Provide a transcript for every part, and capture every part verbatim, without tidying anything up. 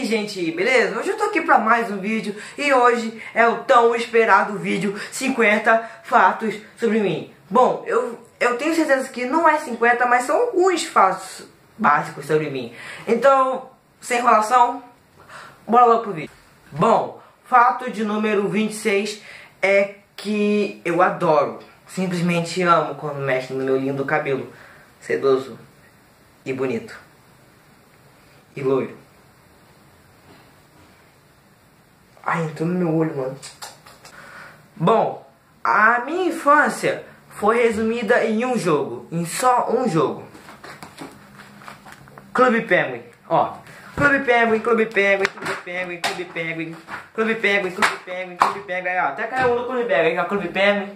gente, beleza? Hoje eu tô aqui pra mais um vídeo e hoje é o tão esperado vídeo cinquenta fatos sobre mim. Bom, eu, eu tenho certeza que não é cinquenta, mas são alguns fatos básicos sobre mim. Então, sem enrolação, bora logo pro vídeo. Bom, fato de número vinte e seis é que eu adoro, simplesmente amo quando mexe no meu lindo cabelo sedoso e bonito e loiro. Ai, entrou no meu olho, mano. Bom, a minha infância foi resumida em um jogo, em só um jogo. Clube Penguin, ó. Clube Penguin, Clube Penguin, Clube Penguin, Clube Penguin, Clube Penguin, Clube Penguin, Clube Penguin, ó. Até caiu no Clube Penguin, ó. Clube Penguin.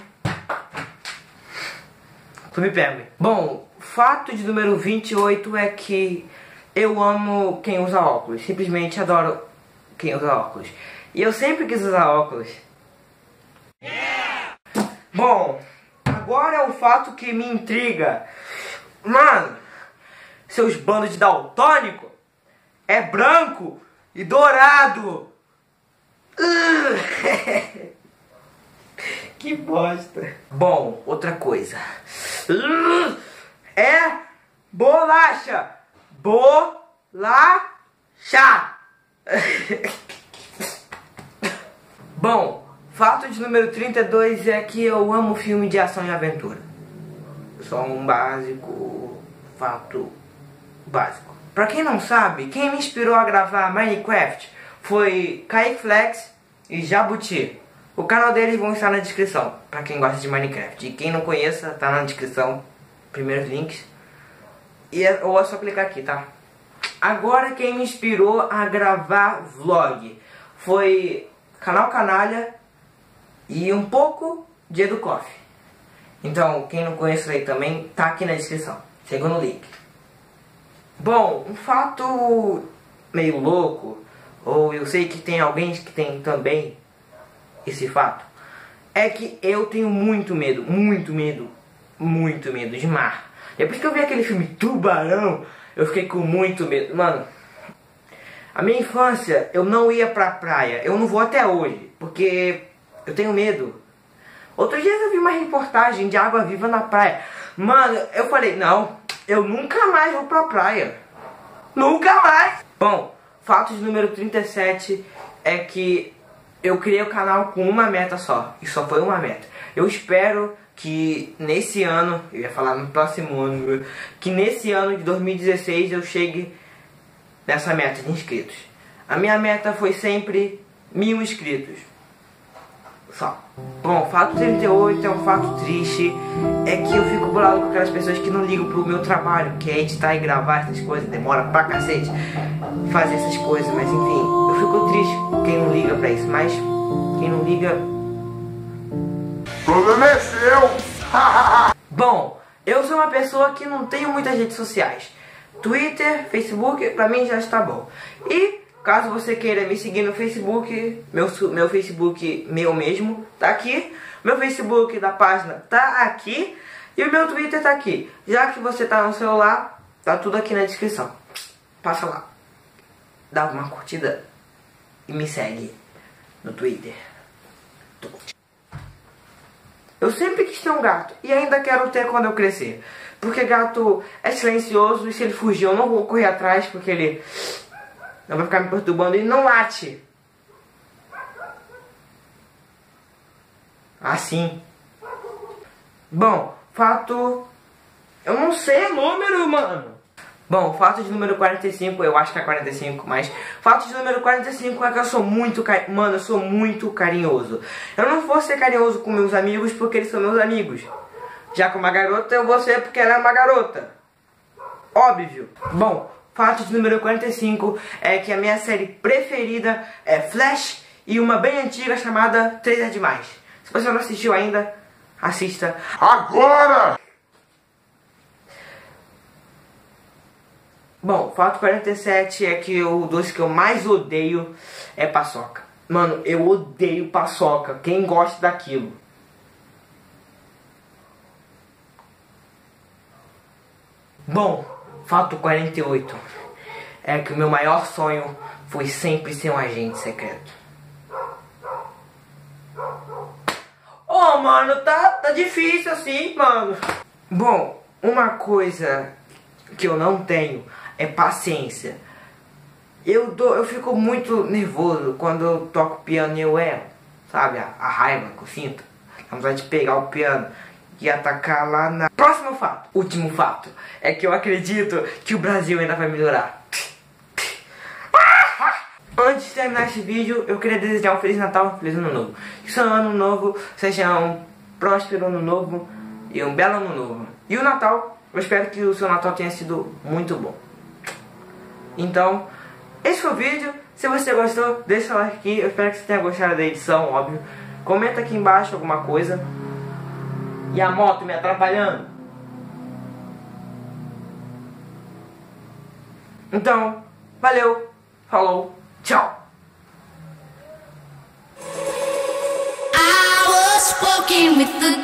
Clube Penguin. Bom, fato de número vinte e oito é que eu amo quem usa óculos. Simplesmente adoro quem usa óculos. E eu sempre quis usar óculos. Yeah! Bom, agora é o fato que me intriga. Mano, seus bandos de daltônico é branco e dourado. Uh, que bosta. Bom, outra coisa. Uh, é bolacha. Bolacha. Bom, fato de número trinta e dois é que eu amo filme de ação e aventura. Só um básico, fato básico. Pra quem não sabe, quem me inspirou a gravar Minecraft foi Kaique Flex e Jabuti. O canal deles vão estar na descrição, pra quem gosta de Minecraft. E quem não conheça, tá na descrição, primeiros links. E é, ou é só clicar aqui, tá? Agora quem me inspirou a gravar vlog foi Canal Canalha e um pouco de Educoff. Então, quem não conhece aí também, tá aqui na descrição, segundo link. Bom, um fato meio louco, ou eu sei que tem alguém que tem também esse fato, é que eu tenho muito medo, muito medo, muito medo de mar. Depois que eu vi aquele filme Tubarão, eu fiquei com muito medo. Mano, a minha infância, eu não ia pra praia. Eu não vou até hoje, porque eu tenho medo. Outro dia eu vi uma reportagem de água viva na praia. Mano, eu falei, não, eu nunca mais vou pra praia. Nunca mais! Bom, fato de número trinta e sete é que eu criei o canal com uma meta só. E só foi uma meta. Eu espero que nesse ano, eu ia falar no próximo ano, que nesse ano de dois mil e dezesseis eu chegue nessa meta de inscritos. A minha meta foi sempre mil inscritos. Só. Bom, fato trinta e oito é um fato triste. É que eu fico bolado com aquelas pessoas que não ligam pro meu trabalho, que é editar e gravar essas coisas. Demora pra cacete fazer essas coisas, mas enfim, eu fico triste quem não liga pra isso. Mas quem não liga, o problema é seu. Bom, eu sou uma pessoa que não tenho muitas redes sociais. Twitter, Facebook, pra mim já está bom. E caso você queira me seguir no Facebook, meu, meu Facebook meu mesmo tá aqui. Meu Facebook da página tá aqui. E o meu Twitter tá aqui. Já que você tá no celular, tá tudo aqui na descrição. Passa lá, dá uma curtida e me segue no Twitter. Eu sempre quis ter um gato e ainda quero ter quando eu crescer. Porque gato é silencioso e se ele fugir eu não vou correr atrás, porque ele não vai ficar me perturbando e não late. Assim. Bom, fato... eu não sei o número, mano. Bom, fato de número quarenta e cinco, eu acho que é quarenta e cinco, mas fato de número quarenta e cinco é que eu sou muito, car... mano, eu sou muito carinhoso. Eu não vou ser carinhoso com meus amigos porque eles são meus amigos. Já com uma garota eu vou ser porque ela é uma garota. Óbvio. Bom, fato de número quarenta e cinco é que a minha série preferida é Flash e uma bem antiga chamada três é Demais. Se você não assistiu ainda, assista agora! Bom, fato quarenta e sete é que o doce que eu mais odeio é paçoca. Mano, eu odeio paçoca. Quem gosta daquilo? Bom, fato quarenta e oito é que o meu maior sonho foi sempre ser um agente secreto. Oh, mano, tá, tá difícil assim, mano. Bom, uma coisa que eu não tenho é paciência. Eu, dou, eu fico muito nervoso quando eu toco piano e eu erro. Sabe, a, a raiva que eu sinto. A vontade de pegar o piano e atacar lá na... Próximo fato, último fato, é que eu acredito que o Brasil ainda vai melhorar. Antes de terminar esse vídeo, eu queria desejar um Feliz Natal, Feliz Ano Novo. Que seu ano novo seja um próspero ano novo e um belo ano novo. E o Natal, eu espero que o seu Natal tenha sido muito bom. Então, esse foi o vídeo. Se você gostou, deixa o like aqui. Eu espero que você tenha gostado da edição, óbvio. Comenta aqui embaixo alguma coisa. E a moto me atrapalhando. Então, valeu, falou, tchau. I was walking with the